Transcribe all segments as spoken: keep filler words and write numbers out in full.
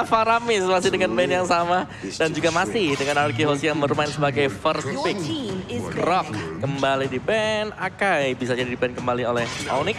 Faramis masih dengan band yang sama. Dan juga masih dengan Arky Hoshi yang bermain sebagai first pick. Rock kembali di band. Akai bisa jadi di band kembali oleh Onyx.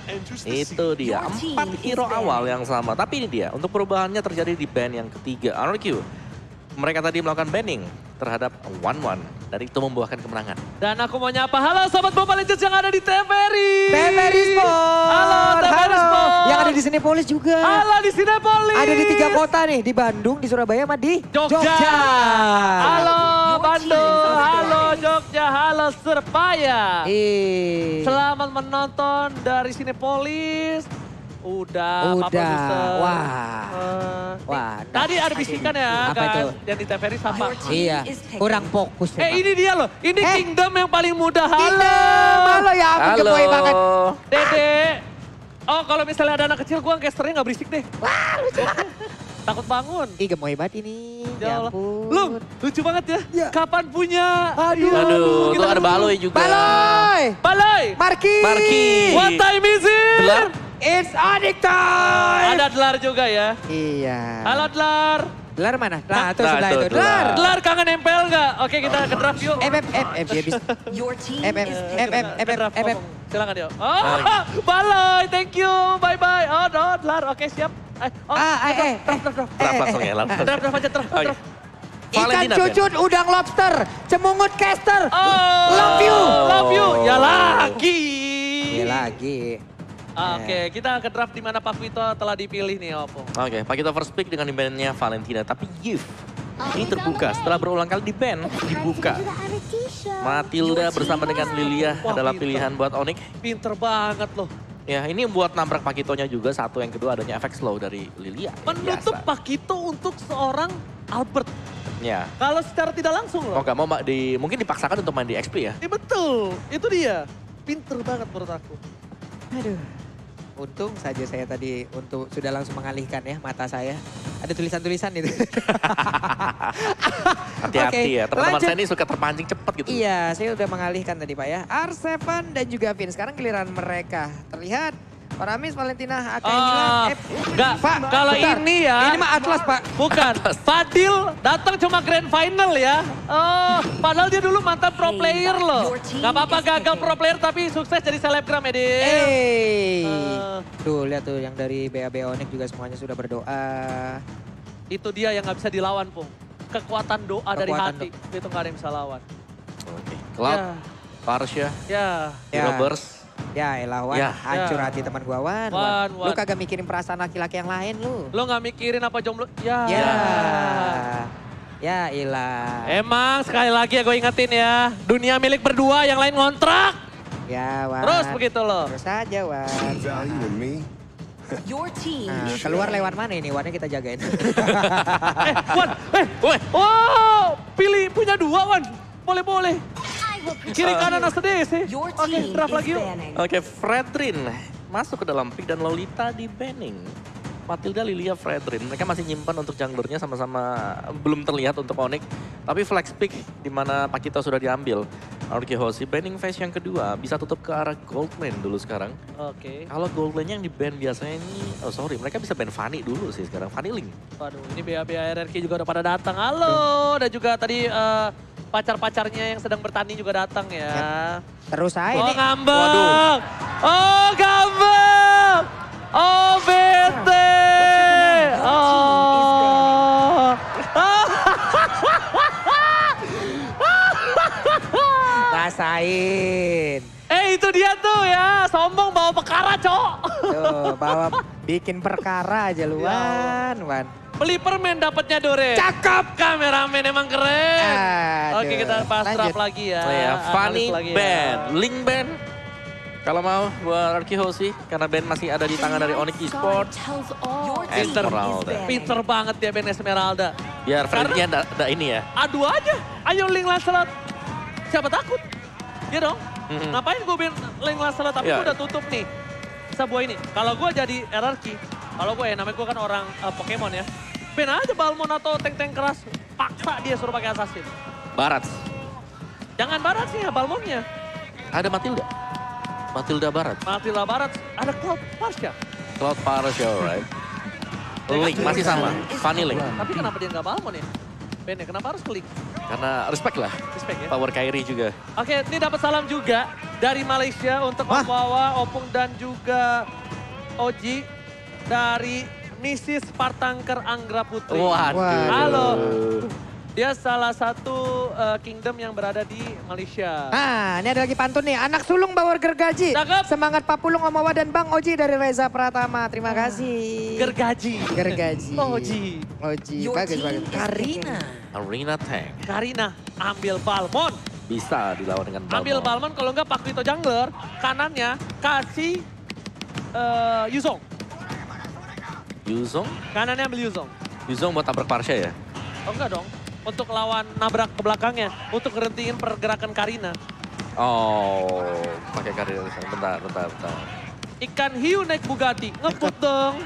Itu dia, empat hero awal yang sama. Tapi ini dia, untuk perubahannya terjadi di band yang ketiga. R Q, mereka tadi melakukan banning terhadap One One. Dan itu membuahkan kemenangan. Dan aku mau nyapa, halo sobat Mobile Legends yang ada di T V R I. T V R I Sport. Halo T V R I Sport. Yang ada di Cinepolis juga. Halo di Cinepolis. Ada di tiga kota nih, di Bandung, di Surabaya, sama di Jogja. Jogja. Halo Bandung, halo Jogja, halo Surabaya. Ih. Selamat menonton dari Cinepolis. Udah, Udah. Papa Booster. Wah. Uh, Wah. Tadi ada bisikan ya Apa kan, itu? yang di T V R I sama. Iya, kurang fokus. Eh ini dia loh, ini Eh. Kingdom yang paling muda. Halo. Kingdom, halo ya ampun, Halo. gemoy banget. Dede. Oh kalau misalnya ada anak kecil, gua casternya nggak berisik deh. Wah, lucu banget. Takut bangun. Ih, gemoy banget ini. Ya Ya Allah. ampun. Lu, lucu banget ya. Ya. Kapan punya? Aduh. Aduh, kita tuh ada ketemu. Baloy juga. Baloy! Baloy. Marki! Marki. What time is it? Gelar. It's Onyx time! Ada Dlar juga ya. Iya. Halo Dlar. Dlar mana? Nah, itu Nah, sebelah itu itu. Dlar. Dlar! Dlar kangen nempel nggak? Oke kita ke draft yuk. M M M M dia bisa. M M M M M M M M. Silakan yuk. Oh, Baloy, thank you, bye bye. Oh, no, Dlar, oke siap. Eh, oh, Ah, eh, eh, draft, draft, draft, Berapa eh, langsung ya? Langsung. draft, draft aja, draft, Oh, iya. draft. Ikan Valentina, cucut, udang lobster, cemungut caster. Oh, Love you. love you. Ya lagi. Iya lagi. Ah, Oke, kita ke draft di mana Pak Vito telah dipilih nih, Oppo. Oke, Pak kita first pick dengan bandnya Valentina. Tapi Yif ini terbuka setelah berulang kali di band, dibuka. Matilda bersama dengan Lilia Wah, adalah pinter. pilihan buat Onyx. Pinter banget loh. Ya, ini buat nabrak Pakitonya juga. Satu, yang kedua adanya efek slow dari Lilia. Menutup Biasa. Pak Kito untuk seorang Albert. Ya. Kalau secara tidak langsung Mau loh. gak mau ma- di, mungkin dipaksakan untuk main di X P ya. Eh, betul, itu dia. Pinter banget menurut aku. Aduh. Untung saja saya tadi untuk sudah langsung mengalihkan ya mata saya. Ada tulisan-tulisan itu. Hati-hati Oke, ya, teman-teman lanjut. saya ini suka terpancing cepat gitu. Iya, saya udah mengalihkan tadi Pak ya. R tujuh dan juga Vin. Sekarang giliran mereka. Terlihat Faramis, Valentina, Akai Ah, hilang. Eh, enggak, Pak, kalau bentar. ini ya. Ini mah Atlas Pak. Bukan, Fadil datang cuma grand final ya. Oh, padahal dia dulu mantan pro player loh. Gak apa-apa gagal pro player tapi sukses jadi selebgram ya, Din. Eh, Eh. tuh lihat tuh yang dari B A B Onyx juga semuanya sudah berdoa. Itu dia yang gak bisa dilawan, Pung. Kekuatan doa dari Kekuatan hati. Itu gak ada yang bisa lawan. Oke. Cloud, Ya, Parsha, ya. Ya. Robbers. Ya elah Wan, Ya. hancur Ya. hati teman gua Wan. Wan, Lu Wan. kagak mikirin perasaan laki-laki yang lain lu. Lo gak mikirin apa jomblo? Ya. Ya. Ya ilah. Emang sekali lagi ya gue ingetin ya. Dunia milik berdua, yang lain ngontrak. Ya Wan. Terus begitu loh. Terus aja Wan. value in me. Your team Nah, is keluar lewat mana ini? Wannya kita jagain. Eh, Wan, eh, Woi, wow, pilih punya dua, Wan. Boleh-boleh. Kiri kanan A D C. Your Oke, team draft is lagi yuk. banning. Oke, Fredrin masuk ke dalam pick dan Lolita di banning. Matilda, Lilia, Fredrin. Mereka masih nyimpan untuk junglernya sama-sama belum terlihat untuk Onyx. Tapi flex pick di mana Pakito sudah diambil. Arky Hoshi banning phase yang kedua bisa tutup ke arah gold lane dulu sekarang. Oke. Kalau gold lane yang di ban biasanya ini, oh sorry, mereka bisa ban Fanny dulu sih sekarang. Fanny Link. Waduh, ini B A B R R Q juga udah pada datang. Halo, dan juga tadi eh, pacar-pacarnya yang sedang bertanding juga datang ya. Terus aja Oh nih. ngambek. Oh ngambek. Oh bete. Oh. Rasain. Eh itu dia tuh ya, sombong bawa perkara, Cok. Tuh, bawa bikin perkara aja lu Ya Wan. Wan. Beli permen dapatnya Dore. Cakep. Kameramen emang keren. Aduh. Oke kita bahas Lanjut. draft lagi ya. Oh ya, Analis Fanny lagi ya. ban, Link ban. Kalau mau buat Arky Hoshi, karena ban masih ada di tangan dari Onyx Esports. Your team Esmeralda. is banning. Pinter banget ya Ben Esmeralda. Biar Frednya ada, ada ini ya. Adu aja. Ayo Link Lancelot. Siapa takut? Ya dong. Mhm. Ngapain gue Ben Link Lancelot tapi Iya. gue udah tutup nih. Sebuah ini. Kalau gue jadi R R Q. Kalau gue ya namanya gue kan orang eh, Pokemon ya. Ben aja Balmon atau tank-tank keras. Paksa dia suruh pakai assassin. Barat. Jangan barat sih ya Balmonnya. Ada Matilda. Matilda Barat. Matilda barat. Ada Cloud Parsha. Cloud Parasha, right? Link masih sama, Fanny Link. Tapi kenapa dia nggak Balmon ya? Ben ya, kenapa harus klik? Karena respect lah, Respect ya. power Kairi juga. Oke, ini dapat salam juga dari Malaysia untuk Om Wawa, Opung dan juga Oji dari Missis Partangker Anggra Putri. Waduh. Halo. Dia salah satu uh, kingdom yang berada di Malaysia. Ah, ini ada lagi pantun nih. Anak sulung bawa gergaji. Cakep. Semangat Papulung Om Wawa dan Bang Oji dari Reza Pratama. Terima kasih. Gergaji. Gergaji. Oji. Oji. Your Bagus, team bagus. is Karina. Arena Tank. Karina ambil Balmon. Bisa dilawan dengan Balmon. Ambil Balmon kalau enggak Pakuito Jungler. Kanannya kasih uh, Yuzong. Yuzong? Kanannya ambil Yuzong. Yuzong buat tabrak Parsha ya? Oh enggak dong. Untuk lawan nabrak ke belakangnya. Untuk ngerentiin pergerakan Karina. Oh, pakai Karina. Bentar, bentar, bentar. Ikan hiu naik Bugatti. Ngebut dong.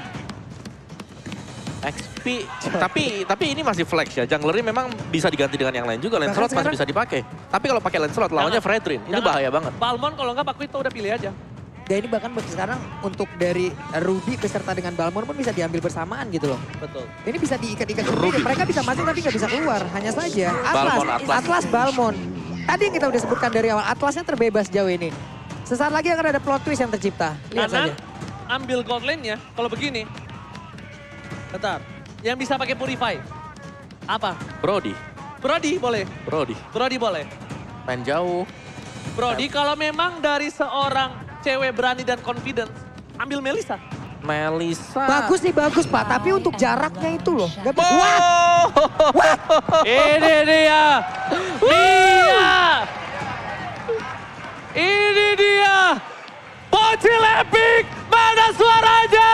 X P, tapi tapi ini masih flex ya. Junglernya memang bisa diganti dengan yang lain juga. Lancelot masih sekarang- bisa dipakai. Tapi kalau pakai Lancelot lawannya Jangan. Fredrin. Ini Jangan. bahaya banget. Balmon kalau enggak Pakuito udah pilih aja. Dan ini bahkan sekarang untuk dari Ruby beserta dengan Balmon pun bisa diambil bersamaan gitu loh. Betul. Ini bisa diikat-ikat Ruby. sendiri. Mereka bisa masuk tapi nggak bisa keluar. Hanya saja Atlas, Balmon, Atlas. Atlas Balmon. Tadi yang kita udah sebutkan dari awal, Atlasnya terbebas jauh ini. Sesaat lagi akan ada plot twist yang tercipta. Lihat Kanan saja. ambil gold lane-nya. Kalau begini. Bentar. Yang bisa pakai Purify. Apa? Brody, Brody boleh. Brody. Brody boleh. Main jauh. Brody kalau memang dari seorang cewek berani dan confidence, ambil Melissa. Melissa. Bagus nih, bagus Pak. Tapi untuk jaraknya itu loh. Gak bisa. Wow. Ini dia. Mia. Ini dia. Bocil Epic. Mana suaranya?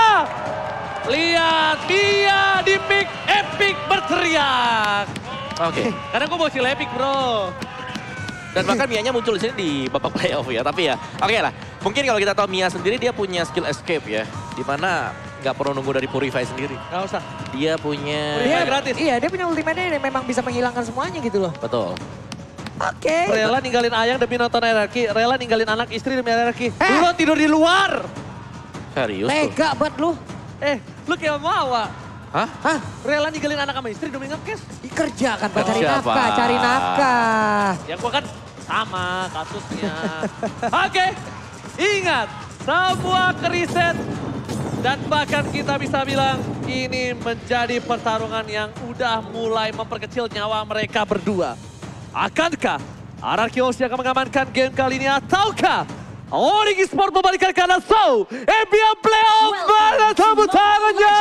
Lihat Mia di mic Epic berteriak. Oke. Karena gue bocil Epic bro. Dan bahkan Mia-nya muncul di sini di babak playoff ya. Tapi ya, oke lah. Mungkin kalau kita tahu Mia sendiri dia punya skill escape ya. Dimana nggak perlu nunggu dari Purify sendiri. Gak usah. Dia punya... Purify Dia gratis. Iya, dia punya ultimate-nya yang memang bisa menghilangkan semuanya gitu loh. Betul. Oke. Rela ninggalin ayang demi nonton hierarki. Rela ninggalin anak istri demi hierarki. Eh. Lu tidur di luar. Serius tuh. Tega banget lu. Eh, lu kayak mau Wak. Hah? Hah? Rela ninggalin anak sama istri demi ngekes. Kerja kan Pak, cari Kerja, nafkah, Pak. cari nafkah. Ya gua kan sama kasusnya. Oke, ingat semua keriset dan bahkan kita bisa bilang ini menjadi pertarungan yang udah mulai memperkecil nyawa mereka berdua. Akankah Hierarchy Ocean akan mengamankan game kali ini ataukah Onyx Esports membalikan kanan so N B A Playoff mana tepuk tangannya?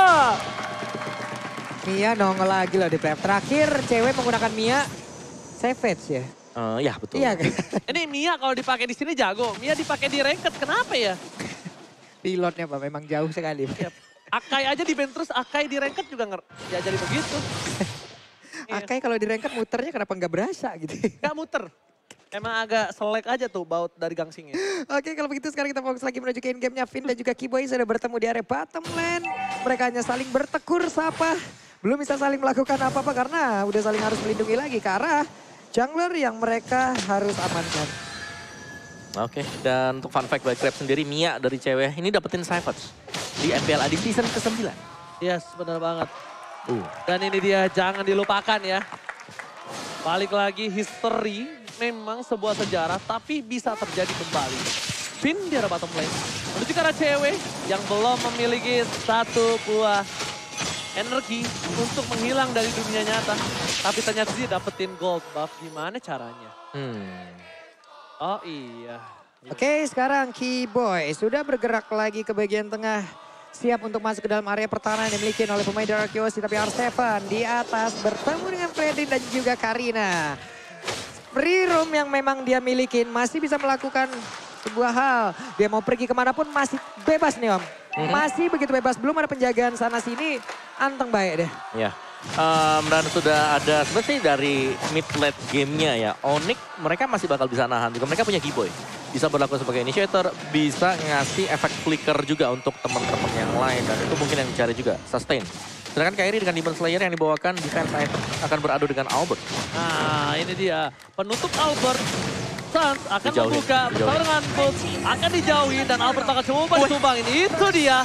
Mia nongol lagi loh di playoff. Terakhir cewek menggunakan Mia Savage ya. Eh, ya betul. Iya kan? Ini Mia kalau dipakai di sini jago, Mia dipakai di ranked kenapa ya? Pilotnya Pak memang jauh sekali. Ya, Akai aja di band terus, Akai di ranked juga nggak ya jadi begitu. Iya. Akai kalau di ranked muternya kenapa nggak berasa gitu. Gak muter. Emang agak selek aja tuh baut dari gangsingnya. Oke kalau begitu sekarang kita fokus lagi menuju ke in-game-nya. Vin dan juga Kiboy sudah bertemu di area bottom lane. Mereka hanya saling bertekur sapa. Belum bisa saling melakukan apa-apa karena udah saling harus melindungi lagi ke arah jungler yang mereka harus amankan. Oke, dan untuk fun fact by Grab sendiri, Mia dari cewek ini dapetin Savage di M P L A di season kesembilan. Yes, benar banget. Uh. Dan ini dia jangan dilupakan ya. Balik lagi history, memang sebuah sejarah tapi bisa terjadi kembali. Vin di arah bottom lane, menuju ke arah cewek yang belum memiliki satu buah energi untuk menghilang dari dunia nyata. Tapi ternyata dia dapetin gold buff, gimana caranya? Hmm. Oh iya. Oke sekarang Kiboy sudah bergerak lagi ke bagian tengah. Siap untuk masuk ke dalam area pertahanan yang dimiliki oleh pemain Dark Yoshi. Tapi R tujuh di atas bertemu dengan Fredrin dan juga Karina. Free room yang memang dia miliki masih bisa melakukan sebuah hal. Dia mau pergi kemanapun masih bebas nih Om. Mhm. Masih begitu bebas, belum ada penjagaan sana sini. Anteng baik deh. Ya, um, dan sudah ada sebenarnya dari mid late gamenya ya. Onyx mereka masih bakal bisa nahan juga. Mereka punya Kiboy. Bisa berlaku sebagai initiator, bisa ngasih efek flicker juga untuk teman-teman yang lain. Dan itu mungkin yang dicari juga, sustain. Sedangkan Kairi dengan Demon Slayer yang dibawakan defense item akan beradu dengan Albert. Nah ini dia, penutup Albert. Suns akan Dijauhin, membuka dijauhin. bersama dengan Bulls, akan dijauhi dan Albert bakal coba disumbangin. Itu dia,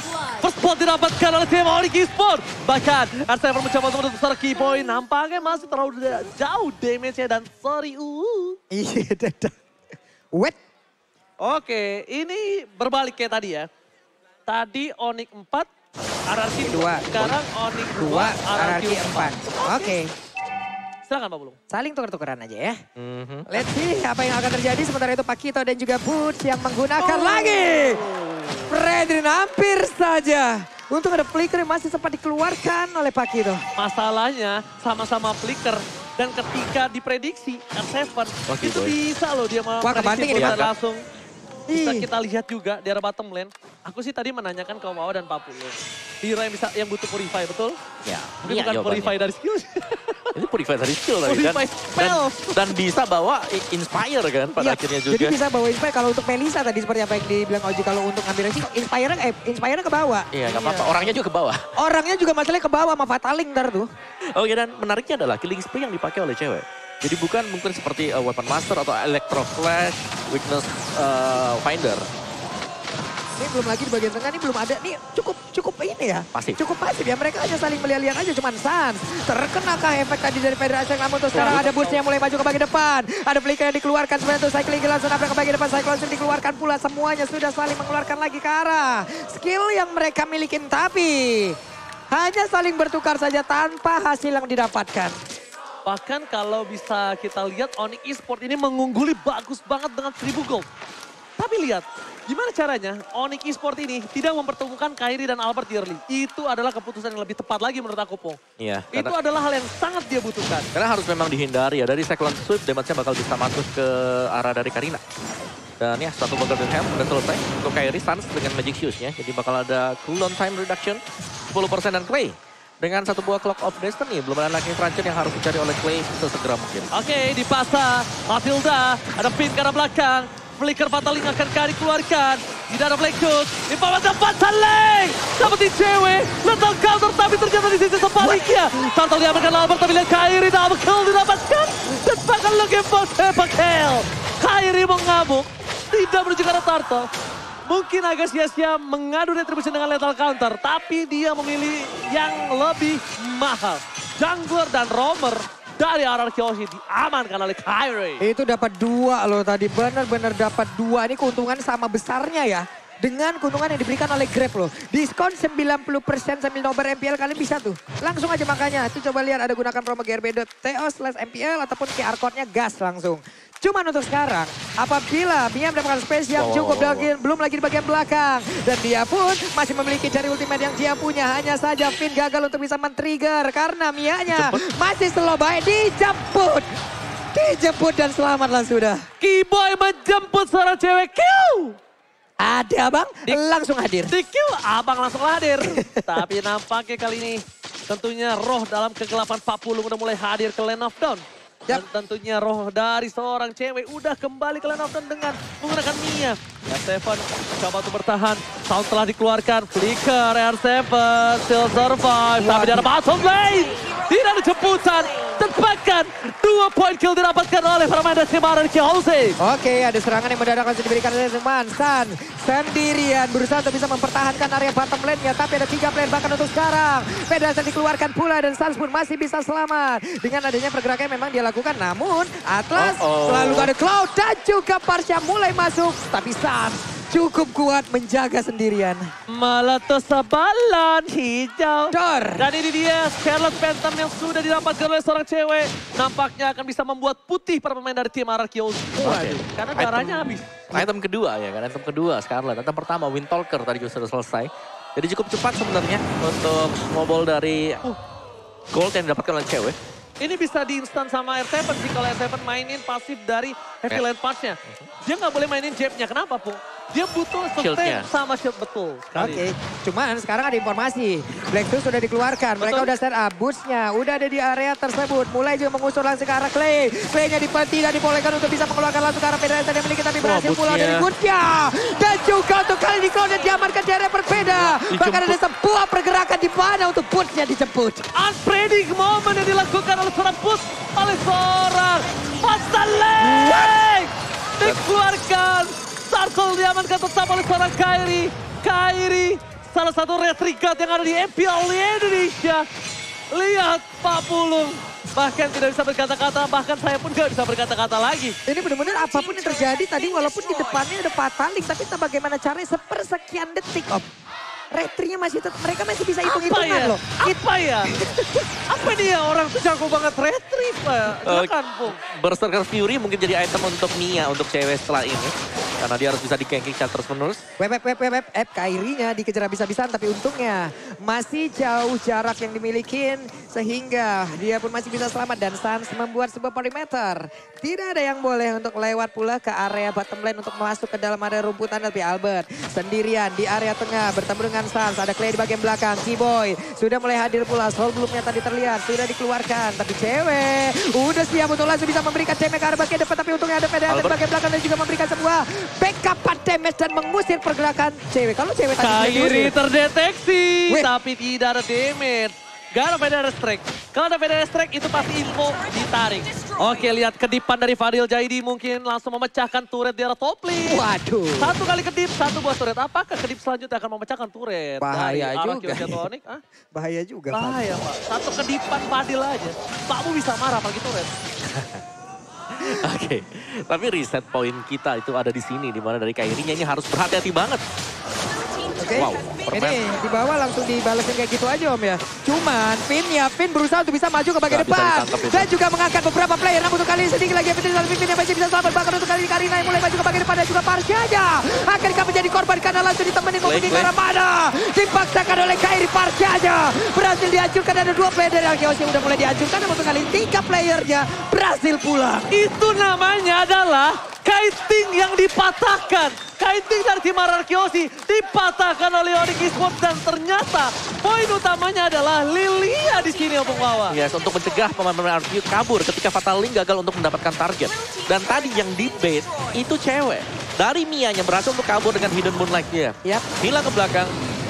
First blood didapatkan oleh tim Onyx Esports. Bahkan R tujuh mencoba untuk besar Keyboy. Nampaknya masih terlalu jauh damage-nya dan sorry. Uh. Iya, dadah. Wet. Oke, ini berbalik kayak tadi ya. Tadi Onyx empat, R R Q dua. Sekarang Onyx dua, R R Q empat. Oke. Silakan Pak Bulung. Saling tuker-tukeran aja ya. Mhm. Let's see apa yang akan terjadi. Sementara itu Pakito dan juga Boots yang menggunakan lagi. Fredrin hampir saja. Untung ada flicker yang masih sempat dikeluarkan oleh Pakito. Masalahnya sama-sama flicker. Dan ketika diprediksi R tujuh Wah, itu Boy. bisa loh dia Wah, memprediksi kebanting ini, bukan Pak. langsung. Bisa Ih. kita lihat juga di arah bottom lane. Aku sih tadi menanyakan ke Wawa dan Pak Pulung. Hero yang bisa yang butuh purify, betul? Ya, Mungkin iya bukan jawabannya. purify dari skill. Ini purify dari skill tadi kan. Purify Dan, spell. dan bisa bawa i- inspire kan pada Iya, akhirnya juga. jadi bisa bawa Inspire. Kalau untuk Melisa tadi seperti apa yang dibilang Oji, kalau untuk ngambil resiko, Inspire eh, Inspire ke bawah. Iya gak apa-apa, orangnya juga ke bawah. Orangnya juga masalahnya ke bawah sama Fataling ntar tuh. Oke, dan menariknya adalah killing spree yang dipakai oleh cewek. Jadi bukan mungkin seperti uh, Weapon Master atau Electro Flash, Weakness uh, Finder. Ini belum lagi di bagian tengah, ini belum ada. Nih cukup cukup ini ya. Pasif. Cukup pasif ya, mereka hanya saling melihat-lihat aja. Cuman Sans, terkenakah efek tadi dari Federasi namun untuk sekarang ada Boots yang mulai maju ke bagian depan. Ada flicker yang dikeluarkan, sebenarnya itu Cycling langsung nabrak ke bagian depan. Cyclone dikeluarkan pula, semuanya sudah saling mengeluarkan lagi ke arah skill yang mereka miliki. Tapi hanya saling bertukar saja tanpa hasil yang didapatkan. Bahkan kalau bisa kita lihat Onyx Esports ini mengungguli bagus banget dengan seribu gold. Tapi lihat, gimana caranya Onyx Esports ini tidak mempertemukan Kairi dan Albert di early. Itu adalah keputusan yang lebih tepat lagi menurut aku, Po. Iya. Itu Karena, adalah hal yang sangat dia butuhkan. karena harus memang dihindari ya. Dari Cyclone Swift, damage-nya bakal bisa masuk ke arah dari Karina. Dan ya, satu Golden Ham udah selesai. Untuk Kairi, Sans dengan Magic Shoes-nya. Jadi bakal ada cooldown time reduction sepuluh persen dan Clay. Dengan satu buah Clock of Destiny, belum ada lagi Truncheon yang harus dicari oleh Clay sesegera mungkin. Oke, di pasar, Matilda, ada pin ke arah belakang. Flicker Fataling akan kari keluarkan. Tidak ada flank shoot. Di bawah dapat Fataling. Dapetin cewek. Lethal counter, tapi ternyata di sisi sebaliknya. Turtle diamankan Albert, tapi lihat Kairi double kill didapatkan. Dan bahkan looking for sepak kill. Kairi mengamuk. Tidak menuju ke arah Turtle. Mungkin agak sia-sia mengadu retribution dengan lethal counter. Tapi dia memilih yang lebih mahal. Jungler dan roamer dari R R Q diamankan oleh Kairi. Itu dapat dua loh tadi, benar-benar dapat dua. Ini keuntungan sama besarnya ya. Dengan keuntungan yang diberikan oleh Grab loh. Diskon sembilan puluh persen sambil nobar M P L, kalian bisa tuh. Langsung aja makanya. Itu coba lihat ada gunakan promo G R B dot T O slash M P L ataupun Q R code-nya gas langsung. Cuman untuk sekarang, apabila Mia mendapatkan space yang Wow, cukup, wow, wow. lagi- belum lagi di bagian belakang. Dan dia pun masih memiliki jari ultimate yang dia punya. Hanya saja Finn gagal untuk bisa men-trigger. Karena Mia-nya masih slow by, dijemput. Dijemput dan selamatlah sudah. Keyboy menjemput seorang cewek Q. Ada bang, langsung hadir. Di Q, abang langsung hadir. Tapi nampaknya kali ini tentunya roh dalam kegelapan Pak Pulung udah mulai hadir ke Land of Dawn. Dan tentunya roh dari seorang cewek udah kembali ke Land of Dawn dengan menggunakan Mia. R tujuh coba untuk bertahan. Sound telah dikeluarkan. Flicker R tujuh still survive. Tapi di arah bottom lane. Tidak ada jemputan. Dan bahkan dua poin kill didapatkan oleh pemain dari tim R R Q Jose. Oke, ada serangan yang mendadak langsung diberikan oleh teman. San sendirian berusaha untuk bisa mempertahankan area bottom lane-nya. Tapi ada tiga player bahkan untuk sekarang. Pedasnya dikeluarkan pula dan Sans pun masih bisa selamat. Dengan adanya pergerakan yang memang dia lakukan. Namun Atlas Uh-oh. selalu ada Cloud dan juga Parsha mulai masuk. Tapi Sans cukup kuat menjaga sendirian. Meletus balon hijau. Dor. Dan ini dia Scarlet Phantom yang sudah didapatkan oleh seorang cewek. Nampaknya akan bisa membuat putih para pemain dari tim R R Q. Waduh, karena Item- darahnya habis. Item kedua ya kan, item kedua Scarlet. Item pertama Windtalker tadi juga sudah selesai. Jadi cukup cepat sebenarnya untuk snowball dari gold yang didapatkan oleh cewek. Ini bisa di instan sama R tujuh sih kalau R tujuh mainin pasif dari Heavy Land Punch-nya. Dia nggak boleh mainin jab-nya. Kenapa, Po? Dia butuh Shield-nya. sustain sama shield, betul. Oke, cuman sekarang ada informasi. Black Tooth sudah dikeluarkan, mereka Betul. udah set up. Boots-nya udah ada di area tersebut. Mulai juga mengusur langsung ke arah Clay. Clay-nya dipe- tidak dibolehkan untuk bisa mengeluarkan langsung ke arah Federasi yang memiliki. Tapi Wah, berhasil pula Boots-nya. dari Boots-nya. Dan juga untuk kali ini Cloud yang diamankan di area berbeda. Bahkan ada sebuah pergerakan di mana untuk Boots-nya dijemput. Unpredictable moment yang dilakukan oleh seorang Boots oleh seorang Fataling. Dikeluarkan. Turtle diamankan tetap oleh seorang Kairi. Kairi salah satu retri god yang ada di M P L Indonesia. Lihat Pak Pulung, bahkan tidak bisa berkata-kata, bahkan saya pun gak bisa berkata-kata lagi. Ini benar-benar apapun yang terjadi tadi walaupun di depannya ada Fataling, tapi entah bagaimana caranya sepersekian detik Om. Retrinya masih tetap, mereka masih bisa Apa hitung-hitungan ya? loh. Apa ya? Apa dia orang tuh jago banget retri Pak. Silakan Pung. Berserker Fury mungkin jadi item untuk Mia untuk cewek setelah ini. Karena dia harus bisa di-ganking secara terus-menerus. Web, web, web, web, web, web. Kairinya dikejar habis-habisan tapi untungnya masih jauh jarak yang dimilikin sehingga dia pun masih bisa selamat dan Sans membuat sebuah perimeter. Tidak ada yang boleh untuk lewat pula ke area bottom lane untuk masuk ke dalam area rumputan tapi Albert sendirian di area tengah bertemu dengan Sans. Ada Clay di bagian belakang, Kiboy sudah mulai hadir pula. Soul belumnya tadi terlihat sudah dikeluarkan tapi cewek udah siap untuk langsung bisa memberikan damage ke arah bagian depan tapi untungnya ada P D A di bagian belakang dan juga memberikan sebuah backup damage dan mengusir pergerakan cewek. Kalau cewek tadi sudah Kairi diusir. terdeteksi, Wih. tapi tidak ada damage. Gak ada P D R strike. Kalau ada P D R strike itu pasti info ditarik. Oke, lihat kedipan dari Fadil Jaidi mungkin langsung memecahkan turret di arah top lane. Waduh. Satu kali kedip, satu buah turret. Apakah kedip selanjutnya akan memecahkan turret? Bahaya dari arah juga. Kyogre atau Onyx? Hah? Bahaya juga. Fadil. Bahaya Pak. Satu kedipan Fadil aja. Pakmu bisa marah apalagi turret. Oke, tapi reset point kita itu ada di sini. Dimana dari Kairinya ini harus berhati-hati banget. Oke, Wow, ini di bawah langsung dibalesin kayak gitu aja Om ya. Cuman Finn ya, Finn berusaha untuk bisa maju ke bagian Nggak bisa depan. ditangkap itu. Dan juga mengangkat beberapa player. Namun untuk kali ini sedikit lagi Finn dan Finn yang masih bisa selamat. Bahkan untuk kali ini Karina yang mulai maju ke bagian depan dan juga Parsyada. Akankah menjadi korban karena langsung ditemenin Play, ngomongin ke play. arah mana. Dipaksakan oleh Kairi Parsyada. Berhasil dihancurkan, ada dua player dari Arkeos yang udah mulai dihancurkan. Namun untuk kali ini tiga playernya berhasil pulang. Itu namanya adalah kiting yang dipatahkan. Kiting dari tim Arkeosi dipatahkan oleh Onyx Esports dan ternyata poin utamanya adalah Lilia di sini Opung Wawa. Yes, untuk mencegah pemain-pemain Arcade kabur ketika Fataling gagal untuk mendapatkan target. Dan tadi yang di bait itu cewek. Dari Mianya berhasil untuk kabur dengan Hidden Moonlight-nya. Yap. Hilang ke belakang.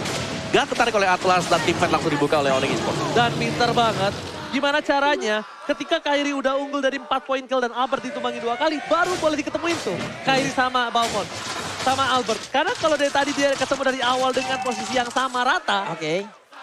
Gak ketarik oleh Atlas dan tim fight langsung dibuka oleh Onyx Esports. Dan pinter banget. Gimana caranya ketika Kairi udah unggul dari empat poin kill dan Albert ditumbangi dua kali, baru boleh diketemuin tuh Kairi sama Balmond, sama Albert. Karena kalau dari tadi dia ketemu dari awal dengan posisi yang sama rata, Oke.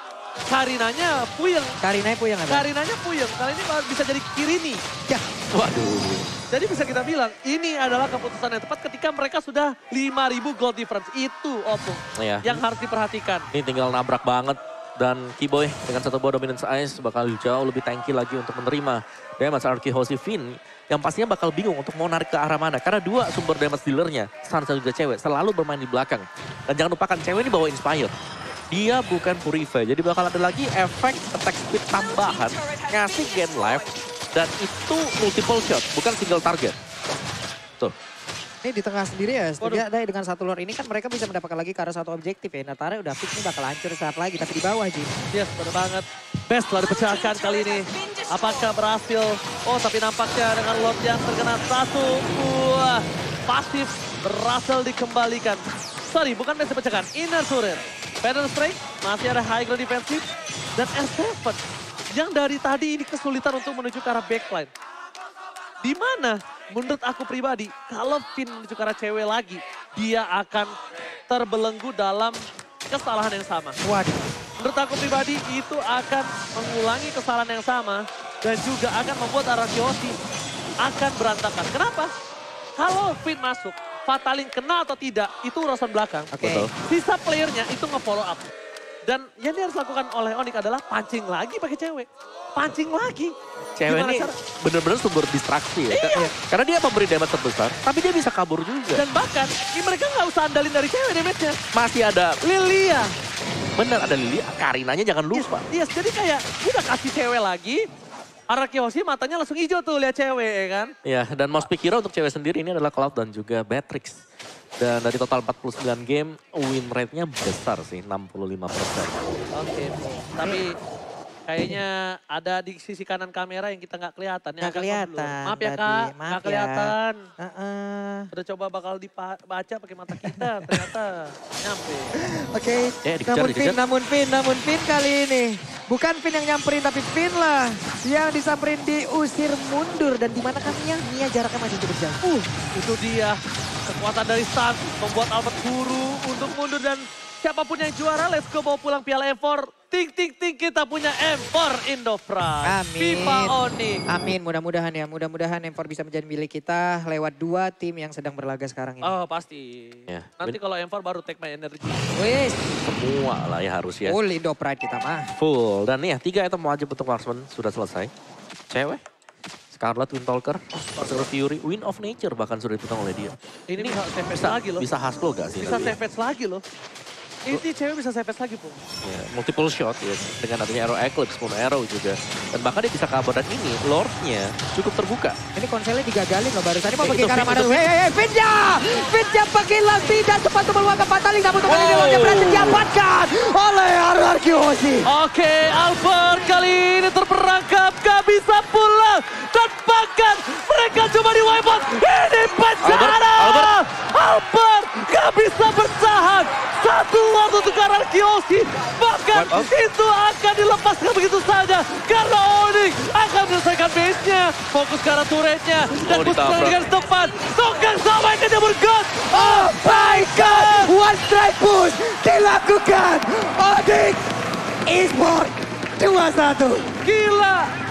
Karinanya puyeng. Karina puyeng ada. Karinanya puyeng, kali ini malah bisa jadi Kirini. Ya. Waduh. Jadi bisa kita bilang, ini adalah keputusan yang tepat ketika mereka sudah lima ribu gold difference. Itu Opung Iya. yang harus diperhatikan. Ini tinggal nabrak banget. Dan Kiboy dengan satu buah dominance ice bakal jauh lebih tanky lagi untuk menerima damage Arkehosi Finn. Yang pastinya bakal bingung untuk mau narik ke arah mana. Karena dua sumber damage dealernya, Sans dan juga cewek, selalu bermain di belakang. Dan jangan lupakan cewek ini bawa Inspire. Dia bukan Purify, jadi bakal ada lagi efek attack speed tambahan, ngasih gain life, dan itu multiple shot, bukan single target. Tuh. Ini di tengah sendiri ya, Waduh. setidaknya dengan satu lore ini kan mereka bisa mendapatkan lagi ke arah satu objektif ya. Natara udah fix ini bakal hancur saat lagi, tapi di bawah Jin. Yes, benar banget. Best telah dipecahkan kali ini. Apakah berhasil? Oh, tapi nampaknya dengan lot yang terkena satu buah pasif berhasil dikembalikan. Sorry, bukan best dipecahkan. Inner turret. Pattern strike, masih ada high ground defensive. Dan S tujuh yang dari tadi ini kesulitan untuk menuju ke arah backline. Di mana menurut aku pribadi, kalau Finn menuju ke arah cewek lagi, dia akan terbelenggu dalam kesalahan yang sama. Waduh. Menurut aku pribadi itu akan mengulangi kesalahan yang sama dan juga akan membuat Arkeosi akan berantakan. Kenapa? Kalau Finn masuk, Fataling kena atau tidak, itu urusan belakang. Oke. Betul. Sisa playernya itu nge-follow up. Dan yang dia harus lakukan oleh Onyx adalah pancing lagi pakai cewek. Pancing lagi. Cewek Gimana ini cara- bener-bener sumber distraksi ya. Iya. Karena dia memberi damage terbesar, tapi dia bisa kabur juga. Dan bahkan ini mereka nggak usah andalin dari cewek damage-nya. Masih ada, Lilia. bener ada Lili, Karinanya jangan lupa. Yes, jadi kayak udah kasih cewek lagi. Arkeosi matanya langsung hijau tuh lihat cewek ya kan. Ya, dan most pick hero untuk cewek sendiri ini adalah Cloud dan juga Beatrix. Dan dari total empat puluh sembilan game, win rate-nya besar sih, enam puluh lima persen. Oke, tapi kayaknya ada di sisi kanan kamera yang kita nggak kelihatan. ya, Nggak agak kelihatan ngeblur. Maaf ya tadi, kak, maaf nggak ya. kelihatan. Heeh. Udah coba bakal dibaca pakai mata kita, ternyata nyampe. Oke, Eh, dikejar, namun dikejar. Finn, namun Finn, namun Finn kali ini. Bukan Finn yang nyamperin, tapi Finn lah yang disamperin diusir mundur. Dan di mana kan Mia? Mia jaraknya masih cukup jauh. Uh, itu dia kekuatan dari Stan membuat Albert guru untuk mundur dan siapapun yang juara, let's go bawa pulang piala M empat. Ting, ting, ting, kita punya M empat Indofra. Amin. FIFA Onyx. Amin, mudah-mudahan ya. Mudah-mudahan M empat bisa menjadi milik kita lewat dua tim yang sedang berlaga sekarang ini. Oh pasti. Ya. Nanti kalau M empat baru take my energy. Wis, Semua lah ya harus ya. full Indo Pride kita mah. Full. Dan nih ya, tiga item wajib untuk marksman sudah selesai. Cewek. Scarlet, Windtalker, Sorcerer Fury, Wind of Nature bahkan sudah dipegang oleh dia. Ini, bisa savage Bisa, lagi loh. bisa Hasbro gak sih? Bisa nanti ya? savage lagi loh. Ini cewek bisa savage lagi, Pung. Ya, multiple shot ya, dengan adanya Arrow Eclipse, Moon Arrow juga. Dan bahkan dia bisa kabur dan ini, Lord-nya cukup terbuka. Ini konselnya digagalin loh barusan. Ini mau Eh, pakai itu Karamana. Fit, itu Hei, hei, hei, Fitja! Fitja pakai Lampi dan sepatu meluangkan Fatali. Namun teman ini Lordnya berhasil diamankan oleh Ararkiosi. Oke, Albert kali ini terperangkap, gak bisa pulang. Dan bahkan mereka cuma di wipe out. Ini bencana! Albert, Albert gak bisa bertahan. Satu waktu untuk Ararkiosi. Bahkan Wipe out. itu akan dilepaskan begitu saja. Karena Onyx akan menyelesaikan base-nya. Fokus ke arah turretnya. Dan Oh, push ditabrak. dengan tepat. Tongkang sama yang dia bergot. Oh my God! One strike push dilakukan. Onyx Esports dua satu. Gila.